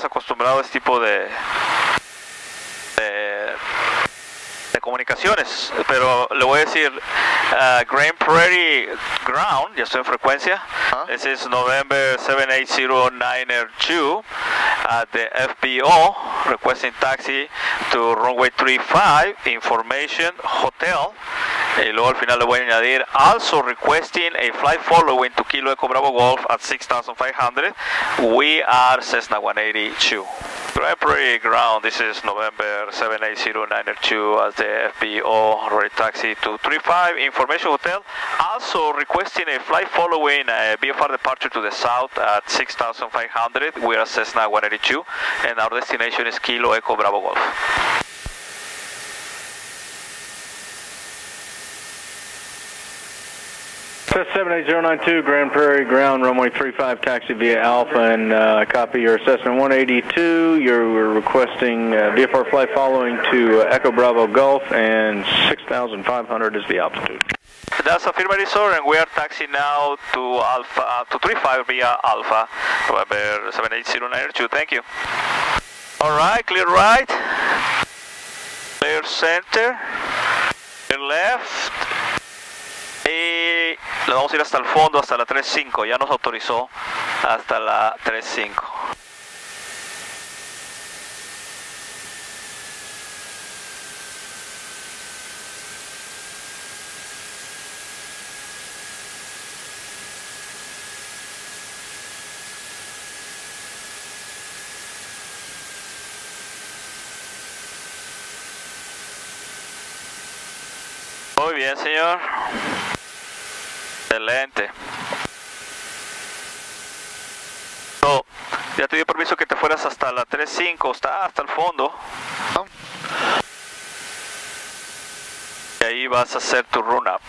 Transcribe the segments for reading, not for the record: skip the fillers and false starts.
estamos acostumbrados a este tipo de comunicaciones, pero le voy a decir Grand Prairie Ground, ya estoy en frecuencia. This is November 78092 at the FBO, requesting taxi to runway 35, information hotel. Y luego al final le voy a añadir also requesting a flight following to Kilo Echo Bravo Golf at 6,500. We are Cessna 182. Grand Prairie Ground, this is November 78092 as the FBO, ready taxi to 35, information hotel. Also requesting a flight following a VFR departure to the south at 6,500. We are Cessna 182 and our destination is Kilo Echo Bravo Golf. 78092 Grand Prairie Ground, runway 35, taxi via Alpha, and copy your Cessna 182. You're requesting VFR flight following to Echo Bravo Golf, and 6,500 is the altitude. That's affirmative, sir, and we are taxiing now to Alpha, to 35 via Alpha, November 78092. Thank you. All right, clear right, clear center, clear left. Y le vamos a ir hasta el fondo, hasta la 35, ya nos autorizó hasta la 35. Muy bien, señor. Excelente. So, ya te dio permiso que te fueras hasta la 35, está hasta el fondo. Y ahí vas a hacer tu run up.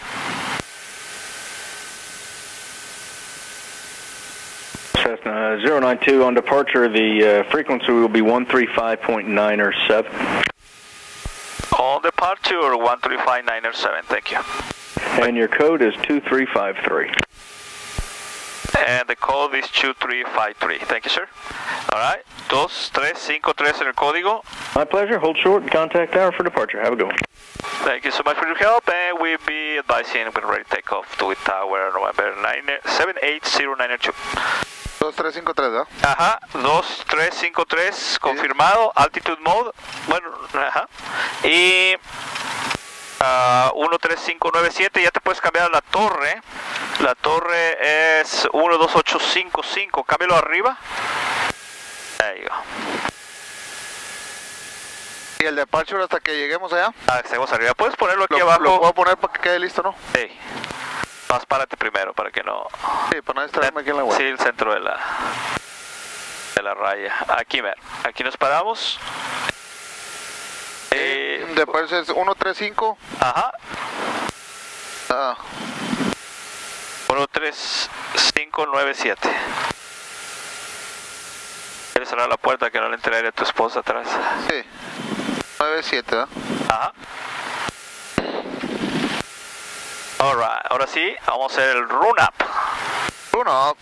Cessna 092 on departure, the frequency will be 135.907. On departure 135.907, thank you. And your code is 2353. And the code is 2353. Thank you, sir. All right. 2353 en el código. My pleasure. Hold short and contact hour for departure. Have a good one. Thank you so much for your help, and we'll be advising when ready to take off to Tower November 78092. 2353, ¿verdad? Ajá, 2353, confirmado, altitude mode, bueno, ajá, y 13597, ya te puedes cambiar a la torre es 12855, cámbialo arriba, ahí va. ¿Y el departure hasta que lleguemos allá? Seguimos arriba, puedes ponerlo aquí abajo. Lo puedo poner para que quede listo, ¿no? Sí. Más párate primero para que no... Sí, para no distraerme aquí en la web. Sí, el centro de la raya. Aquí, aquí nos paramos. Después es 135. Ajá. 13597. ¿Quieres cerrar la puerta que no le entre aire a tu esposa atrás? Sí. 97, ¿verdad? Ajá. Alright, ahora sí, vamos a hacer el run up. Run up.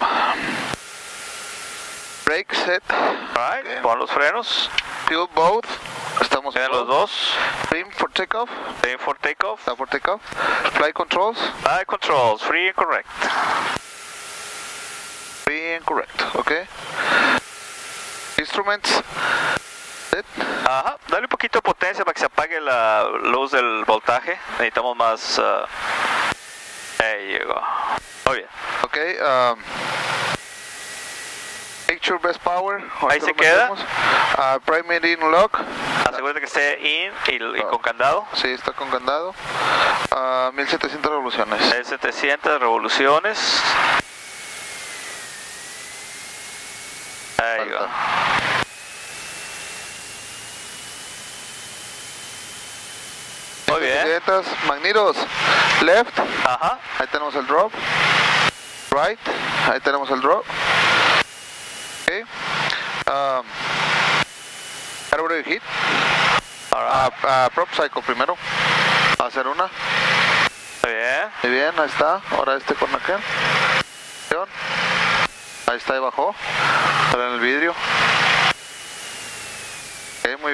Brake set. Alright, Okay. pon los frenos. Fuel both. Estamos Tienen los dos. Trim for takeoff. Trim for takeoff. Está for takeoff. Flight controls. Flight controls, free and correct. Free and correct, okay. Instruments. Set. Ajá, dale un poquito de potencia para que se apague la luz del voltaje. Necesitamos más... ahí llegó. Muy bien. Okay. Picture best power. Ahí se queda. Primary in lock. Asegúrate que esté in y con candado. Sí, está con candado. 1700 revoluciones. 1700 revoluciones. Ahí va. Muy bien. Magnetos. Left. Ajá. Ahí tenemos el drop. Right. Ahí tenemos el drop. Okay. Carburetor hit. Prop cycle primero. Hacer una. Muy bien. Muy bien, ahí está. Ahora este con aquel. Ahí está, ahí bajó. Ahora en el vidrio.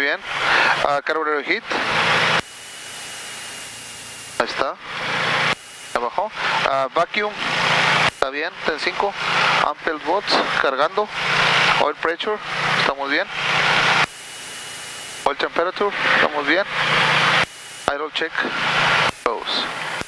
bien. Carburetor heat. Ahí está. Abajo. Vacuum. Está bien. Ten 5. Ampere watts. Cargando. Oil pressure. Estamos bien. Oil temperature. Estamos bien. Idle check. Close.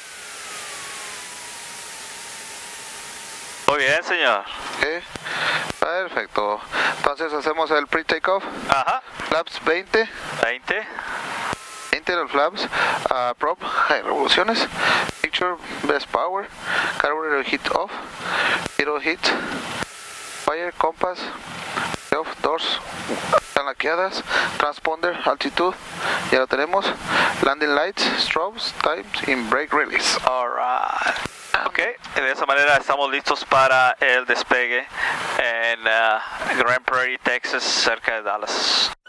Muy bien, señor. Okay. Perfecto. Entonces hacemos el pre-takeoff. Ajá. Flaps 20. 20. Interior flaps. Prop. High revoluciones. Picture. Best power. Carburetor heat off. Hero heat. Fire. Compass. Off. Doors. Están laqueadas. Transponder. Altitude. Ya lo tenemos. Landing lights. Strobes. Times. In brake release. Alright. Ok, de esa manera estamos listos para el despegue en Grand Prairie, Texas, cerca de Dallas.